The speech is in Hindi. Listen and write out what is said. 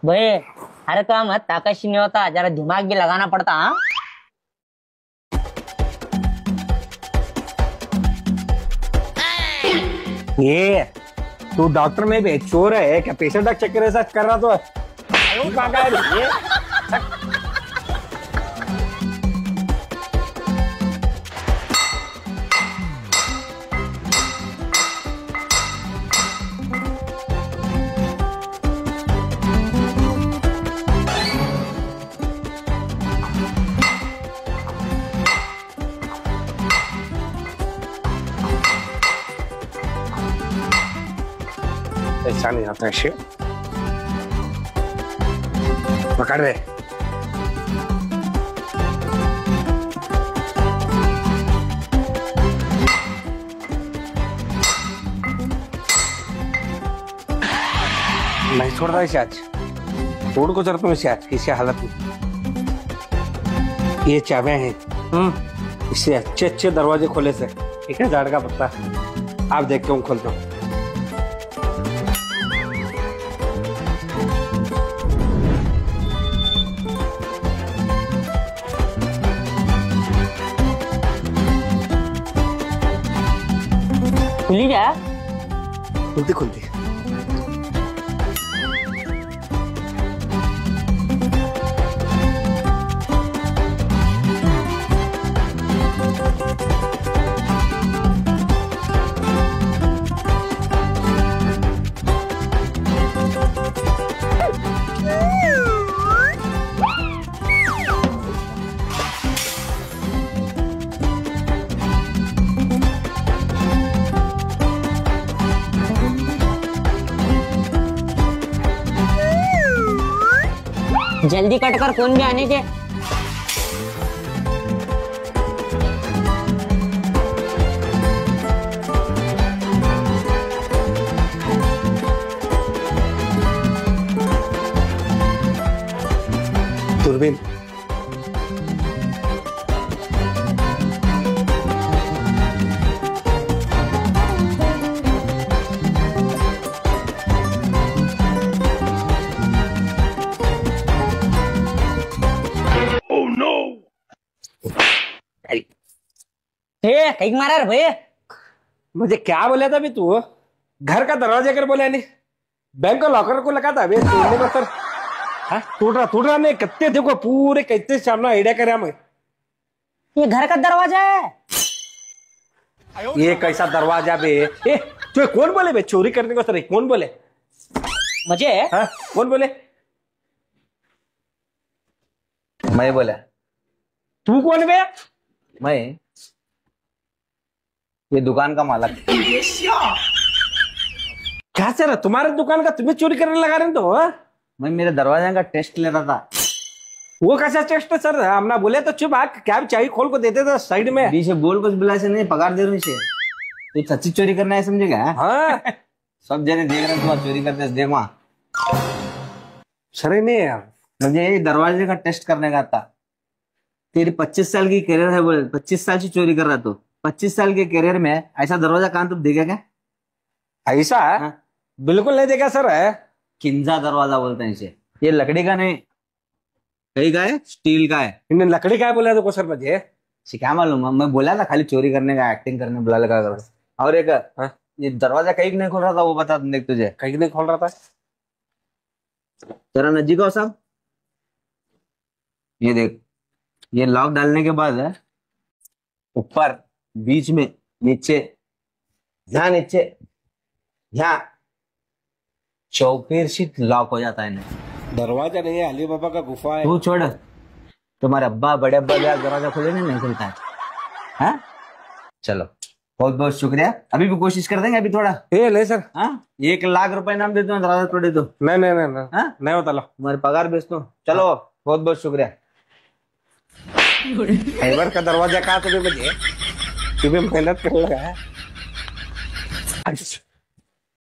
भाई अरे तो मत ताकत नहीं होता, जरा दिमाग भी लगाना पड़ता। हाँ ये तू डॉक्टर में भी चोर है क्या? पेशेंट का चक्कर ऐसा कर रहा तो ये ऐसा नहीं आता है। पकड़ रहे नहीं छोड़ रहा इसे आज। छोड़ को जरा तुम इसे आज किसी हालत में। ये चाबियां हैं, इससे अच्छे अच्छे दरवाजे खोले से। ठीक है, झाड़ का पत्ता आप देख के हूँ खोलता हूँ। खुली क्या? खुलती खुलती जल्दी कट कर, कौन भी आने के। दूरबीन कहीं मारा रे भैया। मुझे क्या बोला था अभी तू? घर का दरवाजा कर बोला नहीं, बैंक का लॉकर को लगा था अभी तोड़ने का। सर टूट रहा नहीं, कितने देखो पूरे कितने सामना आइडिया करे हमें। ये घर का दरवाजा है। ये कैसा दरवाजा बे? ए तू कौन बोले बे चोरी करने को? सर कौन बोले मुझे? हाँ कौन बोले? मैं बोला। तू कौन बे? मैं ये दुकान का मालिक। क्या सर तुम्हारे दुकान का तुम्हें चोरी करने लगा रहे तो? मैं मेरे दरवाजे का टेस्ट ले रहा था। वो कैसा टेस्ट है सर? हमने बोले तो चुप आ, क्या चाहिए खोल को देते थे साइड में। बीच में बोल कुछ बुला से नहीं, पगार दे रही से। तू सच्ची चोरी करना है समझेगा? हाँ सब जने देख रहे हैं चोरी करते देख वहां। सर नहीं यार, मुझे ये दरवाजे का टेस्ट करने का था। तेरी 25 साल की करियर है, बोले 25 साल से चोरी कर रहा तू। 25 साल के करियर में ऐसा दरवाजा कहां तुम देखे क्या? ऐसा हाँ? बिल्कुल नहीं देखा सर। किंजा दरवाजा बोलते हैं इसे। ये लकड़ी का नहीं, कहीं का है, स्टील का है। इन्हें लकड़ी का बोला तो सर मुझे क्या मालूम, मैं बोला था खाली चोरी करने का एक्टिंग करने बुला लगा कर। और एक ये दरवाजा कहीं नहीं खोल रहा था, वो बता देख तुझे। कहीं नहीं खोल रहा था। जरा नजीक आओ साहब, ये देख। ये लॉक डालने के बाद है ऊपर, बीच में, नीचे, यहाँ नीचे, यहाँ चौकीर शीट लॉक हो जाता है इन्हें। दरवाजा नहीं है, अली बाबा का गुफा है। तू छोड़, तुम्हारे अब्बा बड़े अब्बा यार दरवाजा खोले नहीं खुलता है। हाँ चलो बहुत बहुत शुक्रिया, अभी भी कोशिश कर देंगे। अभी थोड़ा ये ले सर। हाँ 1 लाख रुपए नाम देता हूँ, दरवाजा तोड़े तो। नहीं नहीं नहीं नहीं, हाँ? नहीं होता लो, तुम्हारे पगार बेच दो। चलो बहुत बहुत शुक्रिया। फाइबर का दरवाजा कहा तुम्हें मुझे, तुम्हें मेहनत कर लगा है।